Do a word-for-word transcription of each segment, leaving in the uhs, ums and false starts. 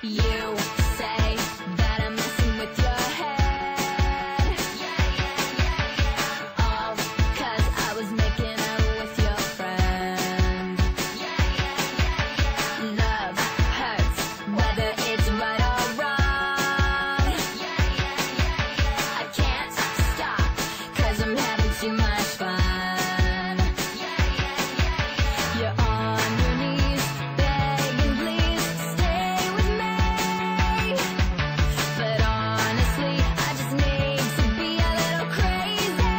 You say that I'm messing with your head. Yeah, yeah, yeah, yeah. All 'cause I was making out with your friend. Yeah, yeah, yeah, yeah. Love hurts, whether it's right or wrong. Yeah, yeah, yeah, yeah. I can't stop 'cause I'm having too much fun. Yeah, yeah, yeah, yeah. You're on your knees, begging, please stay with me. But honestly, I just need to be a little crazy.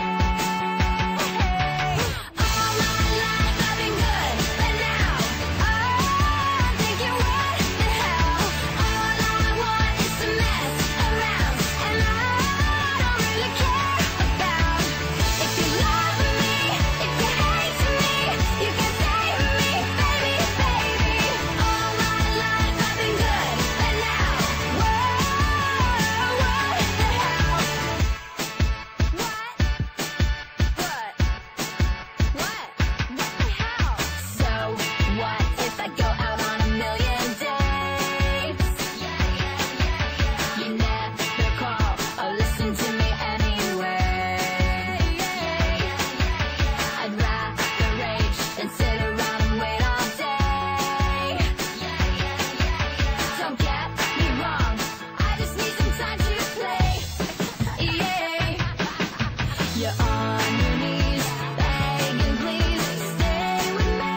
All my life I've been good, but now oh, I'm thinking, what the hell? All I want is to mess around, and I don't really care about if you love me, if you hate me, you can save me, baby, baby. All my life I've been good, but now whoa, what the hell? What? What? What? What the hell? So what if I go out on a million dates? Yeah, yeah, yeah, yeah. You never call or listen to me anyway. I'd rather rage than sit around and wait all day. Yeah, yeah, yeah, yeah. Don't get me wrong, I just need some time to play. Yeah. You're on your knees, begging, please stay with me.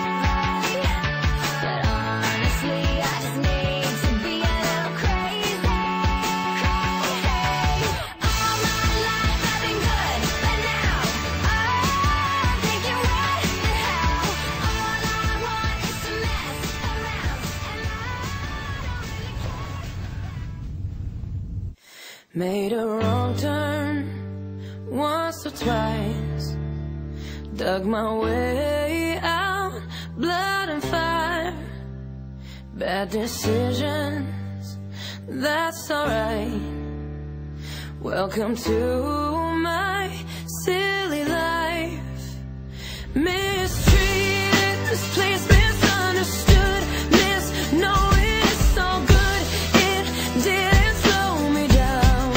But honestly, I just need to be a little crazy. Crazy. All my life I've been good, but now oh, I'm thinking, what the hell? All I want is to mess around, and I don't really care. Made a wrong turn once or twice, dug my way out, blood and fire, bad decisions, that's alright. Welcome to my silly life. Mistreated, misplaced, misunderstood, misknowing it's so good it didn't slow me down.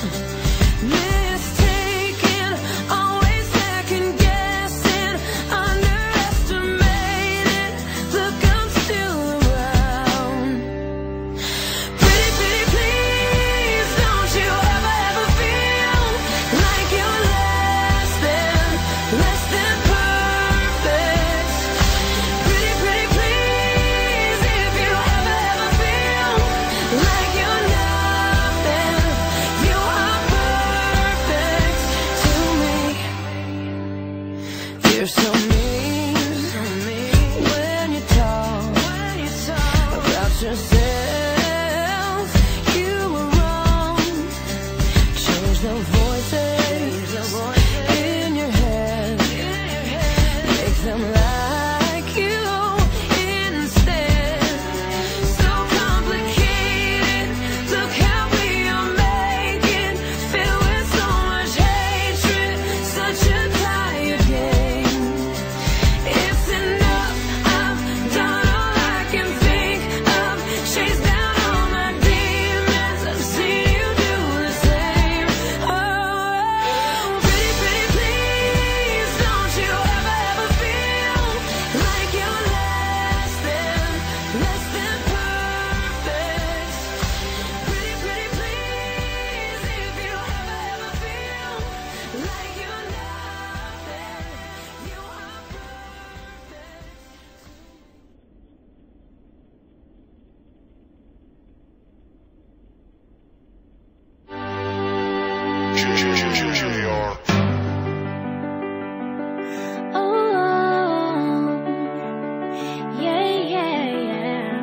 Mistaken, always second guessing, underestimated. Look, I'm still around. Pretty, pretty, please, don't you ever, ever feel like you're less than, less than perfect. Pretty, pretty, please, if you ever, ever feel like you're nothing, you are perfect to me. You're so mean when you talk about yourself. You were wrong. Change the voices in your head. Make them like you instead. So complicated. Look how we are making. Filled with so much hatred. Such a tired game. It's enough. I've done all I can think of. Chase down all my demons. I've seen you do the same. Oh, pretty, pretty, please, don't you ever, ever feel like you're less than, less than perfect. Pretty, pretty, please, if you ever, ever feel like you're nothing, you are Oh, yeah, yeah, yeah.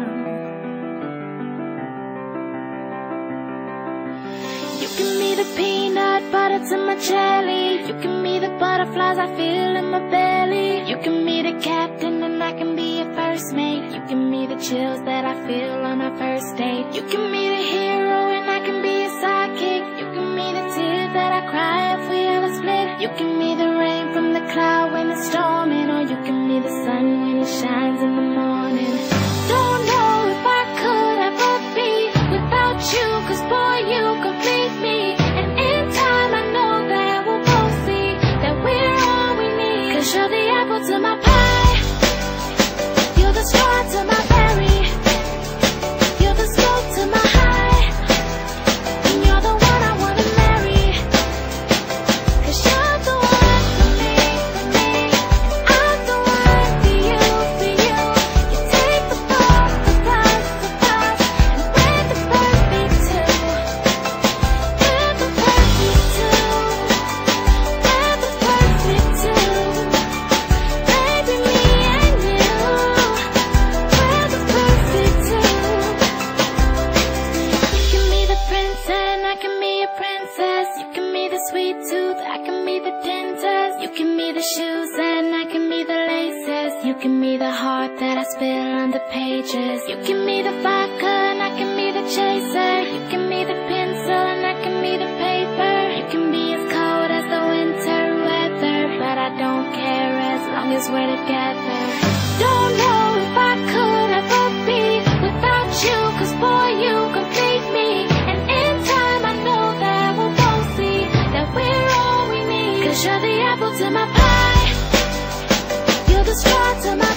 You give me the peanut butter to my jelly. You give me the butterflies I feel in my belly. You give me the captain and I can be your first mate. You give me the chills that I feel on our first date. You give me the hero and I can be your sidekick. You give me the tears that I cry if we ever split. You give me the rain from the cloud when it's storming, or you give me the sun when it shines in the morning. Don't know if I could ever be princess. You can be the sweet tooth, I can be the dentist. You can be the shoes and I can be the laces. You can be the heart that I spill on the pages. You can be the vodka and I can be the chaser. You can be the pencil and I can be the paper. You can be as cold as the winter weather, but I don't care as long as we're together. Don't know if I could ever be without you, cause boy, you complete me. And in time I know that we'll both see that we're all we need. Cause you're the apple to my pie, you're the straw to my